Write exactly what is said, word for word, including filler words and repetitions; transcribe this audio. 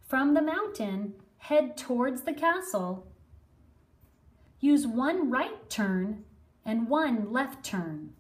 From the mountain, head towards the castle. Use one right turn and one left turn.